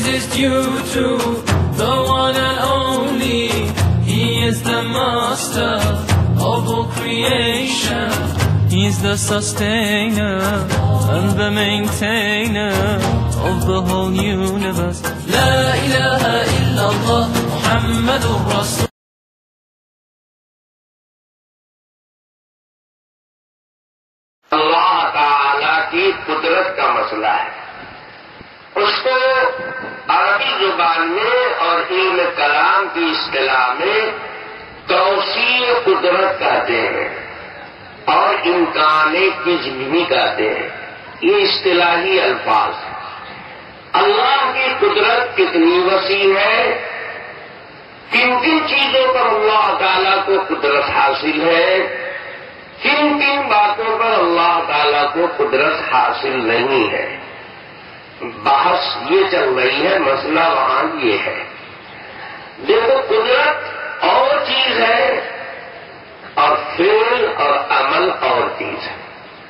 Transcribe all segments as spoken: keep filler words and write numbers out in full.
is due to the one and only. He is the master of all creation. He is the sustainer and the maintainer of the whole universe. La ilaha illallah Muhammadur Rasul. اللہ تعالی کی قدرت کا مسئلہ ہے. اس کو عربی زبان میں اور علم کلام کی اصطلاح میں توسیع قدرت کہتے ہیں اور امکان کذب بھی کہتے ہیں. یہ اصطلاحی الفاظ ہیں. اللہ کی قدرت کتنی وسیع ہے, کن کن چیزوں پر اللہ تعالیٰ کو قدرت حاصل ہے, کن کن باتوں پر اللہ تعالیٰ کو قدرت حاصل نہیں ہے. بحث یہ چل رہی ہے, مسئلہ وہاں یہ ہے. دیکھو, قدرت اور چیز ہے اور فعل اور عمل اور چیز ہے.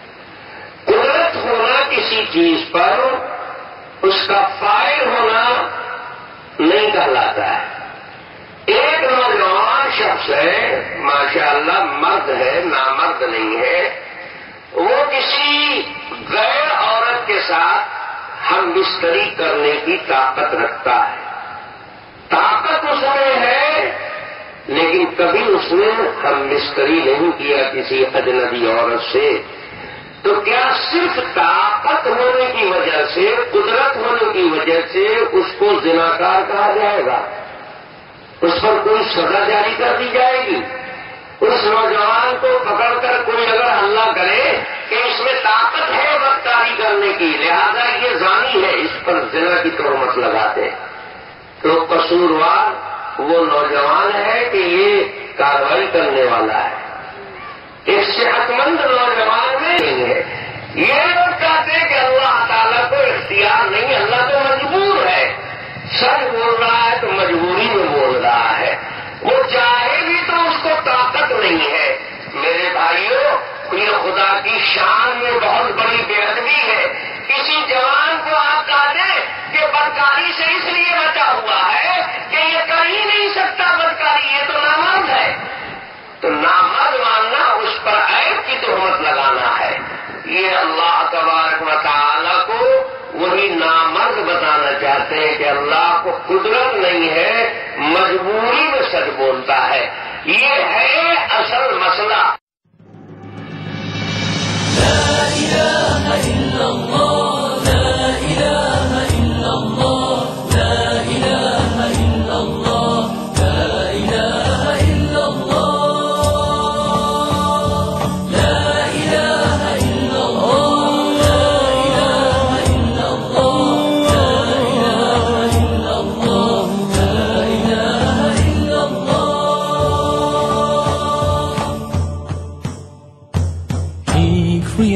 قدرت ہونا کسی چیز پر اس کا فاعل ہونا نہیں کہلاتا ہے. ایک نوجوان شخص ہے, ماشاءاللہ مرد ہے, نامرد نہیں ہے, وہ کسی غیر عورت کے ساتھ ہم بستری کرنے کی طاقت رکھتا ہے. طاقت اس میں ہے لیکن کبھی اس نے ہم بستری نہیں کیا کسی اجنبی عورت سے. تو کیا صرف طاقت ہونے کی وجہ سے, قدرت ہونے کی وجہ سے اس کو زناکار کہا جائے گا؟ اس پر کوئی سزا جاری کر دی جائے گی؟ اس نوجوان کو پکڑ کر کوئی اگر حملہ کرے کہ اس میں طاقت ہے بدکاری کرنے کی, لہذا یہ زانی ہے, اس پر زنا کی تہمت لگاتے, تو قصوروار وہ نوجوان ہے کہ یہ کارروائی کرنے والا ہے؟ ایک صحت مند نوجوان میں نہیں ہے. یہ لوگ کہتے ہیں کہ اللہ تعالیٰ کو اختیار نہیں, اللہ تو مجبور ہے. سچ بول رہا ہے تو مجبوری میں بول رہا ہے. وہ چاہے بھی تو اس کو طاقت نہیں ہے. میرے بھائیوں, یہ خدا کی شان میں بہت بڑی بے ادبی ہے. کسی جوان کو آپ کہہ دیں کہ بدکاری سے اس لیے بچا ہوا ہے کہ یہ کر ہی نہیں سکتا بدکاری, یہ تو نامرد ہے. تو نامرد ماننا, اس پر عیب کی تہمت لگانا ہے. یہ اللہ تبارک و تعالیٰ کو وہی نامرد بتانا چاہتے ہیں کہ اللہ کو قدرت نہیں ہے, مجبوری میں سچ بولتا ہے. یہ ہے اصل مسئلہ. لا الہ الا اللہ, لا الہ الا اللہ, لا الہ الا اللہ, لا الہ الا اللہ, لا الہ الا اللہ, لا الہ الا اللہ, لا الہ الا اللہ, لا الہ الا اللہ. He created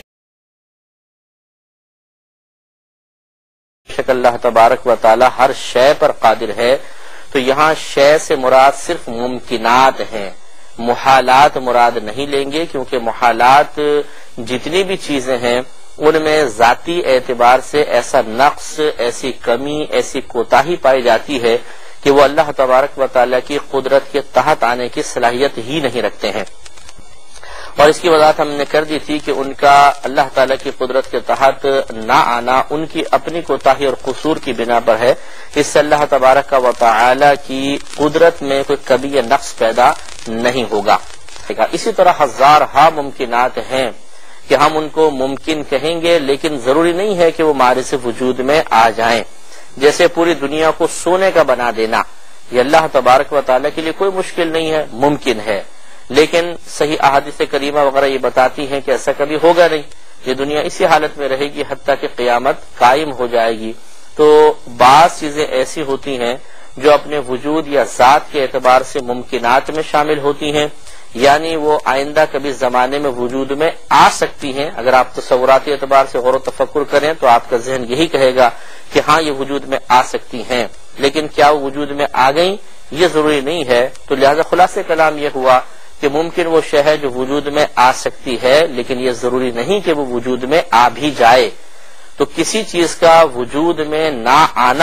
اللہ تبارک و تعالی ہر شے پر قادر ہے. تو یہاں شے سے مراد صرف ممکنات ہیں, محالات مراد نہیں لیں گے, کیونکہ محالات جتنی بھی چیزیں ہیں ان میں ذاتی اعتبار سے ایسا نقص, ایسی کمی, ایسی کوتاہی پائی جاتی ہے کہ وہ اللہ تبارک و تعالی کی قدرت کے تحت آنے کی صلاحیت ہی نہیں رکھتے ہیں. اور اس کی وضاحت ہم نے کر دی تھی کہ ان کا اللہ تعالیٰ کی قدرت کے تحت نہ آنا ان کی اپنی کوتاہی اور قصور کی بنا پر ہے. اس سے اللہ تبارک و تعالیٰ کی قدرت میں کوئی کمی یا نقص پیدا نہیں ہوگا. اسی طرح ہزارہا ممکنات ہیں کہ ہم ان کو ممکن کہیں گے, لیکن ضروری نہیں ہے کہ وہ معرض وجود میں آ جائیں. جیسے پوری دنیا کو سونے کا بنا دینا, یہ اللہ تبارک و تعالیٰ کے لیے کوئی مشکل نہیں ہے, ممکن ہے. لیکن صحیح احادیث کریمہ وغیرہ یہ بتاتی ہیں کہ ایسا کبھی ہوگا نہیں, یہ دنیا اسی حالت میں رہے گی حتیٰ کہ قیامت قائم ہو جائے گی. تو بعض چیزیں ایسی ہوتی ہیں جو اپنے وجود یا ذات کے اعتبار سے ممکنات میں شامل ہوتی ہیں, یعنی وہ آئندہ کبھی زمانے میں وجود میں آ سکتی ہیں. اگر آپ تصوراتی اعتبار سے غور و تفکر کریں تو آپ کا ذہن یہی کہے گا کہ ہاں یہ وجود میں آ سکتی ہیں, لیکن کیا وہ وجود میں آ گئیں یہ ضروری نہیں ہے. تو لہذا خلاصہ کلام یہ ہوا کہ ممکن وہ شے ہے جو وجود میں آ سکتی ہے, لیکن یہ ضروری نہیں کہ وہ وجود میں آ بھی جائے. تو کسی چیز کا وجود میں نہ آنا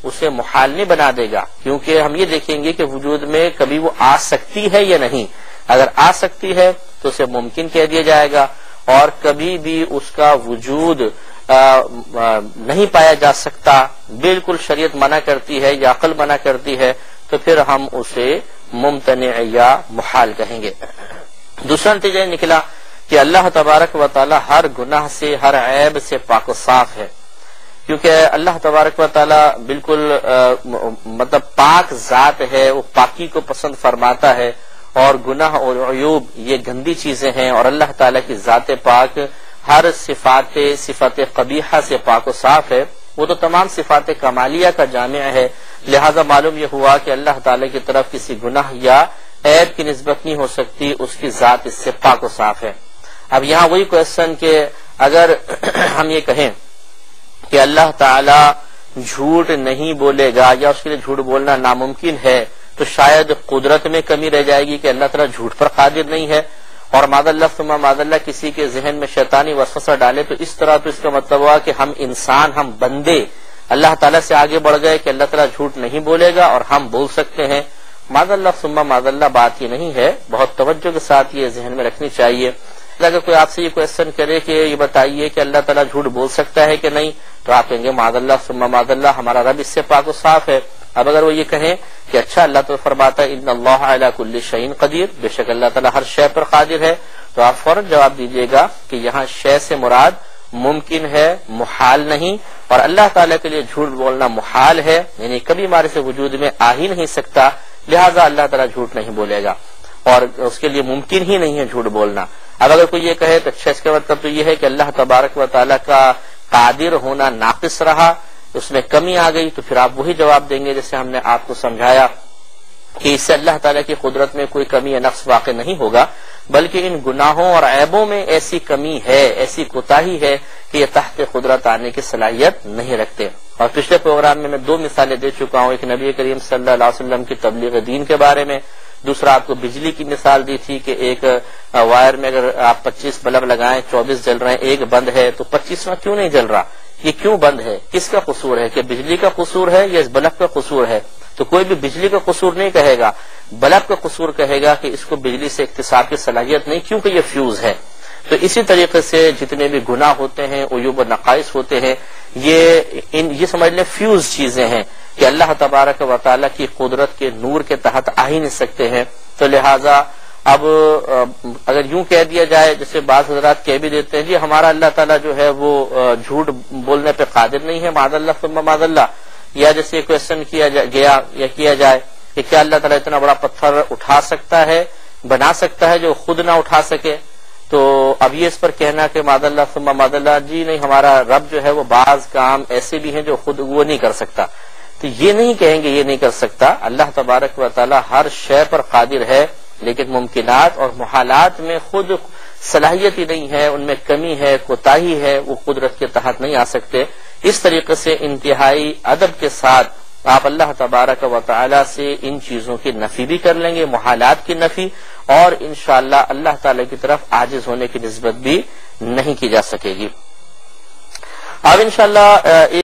اسے محال نہیں بنا دے گا، کیونکہ ہم یہ دیکھیں گے کہ وجود میں کبھی وہ آ سکتی ہے یا نہیں۔ اگر آ سکتی ہے تو اسے ممکن کہہ دیا جائے گا، اور کبھی بھی اس کا وجود آ آ نہیں پایا جا سکتا، بالکل شریعت منع کرتی ہے یا عقل منع کرتی ہے، تو پھر ہم اسے ممتنع یا محال کہیں گے۔ دوسرا نتیجہ یہ نکلا کہ اللہ تبارک و تعالی ہر گناہ سے، ہر عیب سے پاک و صاف ہے، کیونکہ اللہ تبارک و تعالی بالکل مطلب پاک ذات ہے، وہ پاکی کو پسند فرماتا ہے، اور گناہ اور عیوب یہ گندی چیزیں ہیں، اور اللہ تعالی کی ذات پاک ہر صفات صفات قبیحہ سے پاک و صاف ہے، وہ تو تمام صفات کمالیہ کا جامع ہے، لہذا معلوم یہ ہوا کہ اللہ تعالی کی طرف کسی گناہ یا عیب کی نسبت نہیں ہو سکتی، اس کی ذات اس سے پاک و صاف ہے۔ اب یہاں وہی کوشچن کہ اگر ہم یہ کہیں کہ اللہ تعالی جھوٹ نہیں بولے گا یا اس کے لیے جھوٹ بولنا ناممکن ہے، تو شاید قدرت میں کمی رہ جائے گی کہ اللہ تعالیٰ جھوٹ پر قادر نہیں ہے، اور معاذ اللہ ثم معاذ اللہ کسی کے ذہن میں شیطانی وسوسہ ڈالے تو اس طرح تو اس کا مطلب ہوا کہ ہم انسان، ہم بندے اللہ تعالیٰ سے آگے بڑھ گئے کہ اللہ تعالیٰ جھوٹ نہیں بولے گا اور ہم بول سکتے ہیں۔ معاذ اللہ ثم معاذ اللہ بات یہ نہیں ہے، بہت توجہ کے ساتھ یہ ذہن میں رکھنی چاہیے۔ اگر کوئی آپ سے یہ کوشچن کرے کہ یہ بتائیے کہ اللہ تعالیٰ جھوٹ بول سکتا ہے کہ نہیں، تو آپ کہیں گے معاذ اللہ ثم معاذ اللہ، ہمارا رب اس سے پاک و صاف ہے۔ اب اگر وہ یہ کہیں کہ اچھا اللہ تو فرماتا ہے ان اللہ علی کل شیء قدیر، بے شک اللہ تعالیٰ ہر شے پر قادر ہے، تو آپ فوراً جواب دیجیے گا کہ یہاں شے سے مراد ممکن ہے، محال نہیں، اور اللہ تعالیٰ کے لیے جھوٹ بولنا محال ہے، یعنی کبھی ہمارے سے وجود میں آ ہی نہیں سکتا، لہذا اللہ تعالیٰ جھوٹ نہیں بولے گا، اور اس کے لیے ممکن ہی نہیں ہے جھوٹ بولنا۔ اب اگر کوئی یہ کہے تو اچھا اس کا مطلب تو یہ ہے کہ اللہ تبارک و تعالیٰ کا قادر ہونا ناقص رہا، اس میں کمی آ گئی، تو پھر آپ وہی جواب دیں گے جیسے ہم نے آپ کو سمجھایا کہ اس سے اللہ تعالیٰ کی قدرت میں کوئی کمی یا نقص واقع نہیں ہوگا، بلکہ ان گناہوں اور عیبوں میں ایسی کمی ہے، ایسی کوتاہی ہے کہ یہ تحت قدرت آنے کی صلاحیت نہیں رکھتے۔ اور پچھلے پروگرام میں میں دو مثالیں دے چکا ہوں، ایک نبی کریم صلی اللہ علیہ وسلم کی تبلیغ دین کے بارے میں، دوسرا آپ کو بجلی کی مثال دی تھی کہ ایک وائر میں اگر آپ پچیس بلب لگائیں، چوبیس جل رہے ہیں، ایک بند ہے، تو پچیسواں کیوں نہیں جل رہا، یہ کیوں بند ہے، کس کا قصور ہے، کہ بجلی کا قصور ہے یا اس بلب کا قصور ہے؟ تو کوئی بھی بجلی کا قصور نہیں کہے گا، بلب کا قصور کہے گا کہ اس کو بجلی سے اکتساب کی صلاحیت نہیں، کیونکہ یہ فیوز ہے۔ تو اسی طریقے سے جتنے بھی گناہ ہوتے ہیں، عیوب و نقائص ہوتے ہیں، یہ ان یہ سمجھ لیں فیوز چیزیں ہیں کہ اللہ تبارک و تعالیٰ کی قدرت کے نور کے تحت آ ہی نہیں سکتے ہیں۔ تو لہٰذا اب اگر یوں کہہ دیا جائے، جیسے بعض حضرات کہہ بھی دیتے ہیں جی ہمارا اللہ تعالیٰ جو ہے وہ جھوٹ بولنے پہ قادر نہیں ہے، معاذ اللہ ثم معاذ اللہ، یا جیسے کوشچن کیا گیا یا کیا جائے کہ کیا اللہ تعالیٰ اتنا بڑا پتھر اٹھا سکتا ہے، بنا سکتا ہے جو خود نہ اٹھا سکے؟ تو اب یہ اس پر کہنا کہ معاذ اللہ ثم معاذ اللہ، جی نہیں، ہمارا رب جو ہے وہ بعض کام ایسے بھی ہیں جو خود وہ نہیں کر سکتا، تو یہ نہیں کہیں گے، یہ نہیں کر سکتا۔ اللہ تبارک و تعالیٰ ہر شے پر قادر ہے، لیکن ممکنات اور محالات میں خود صلاحیت ہی نہیں ہے، ان میں کمی ہے، کوتاہی ہے، وہ قدرت کے تحت نہیں آ سکتے۔ اس طریقے سے انتہائی ادب کے ساتھ آپ اللہ تبارک و تعالیٰ سے ان چیزوں کی نفی بھی کر لیں گے، محالات کی نفی، اور انشاءاللہ اللہ تعالیٰ کی طرف عاجز ہونے کی نسبت بھی نہیں کی جا سکے گی۔ اب انشاءاللہ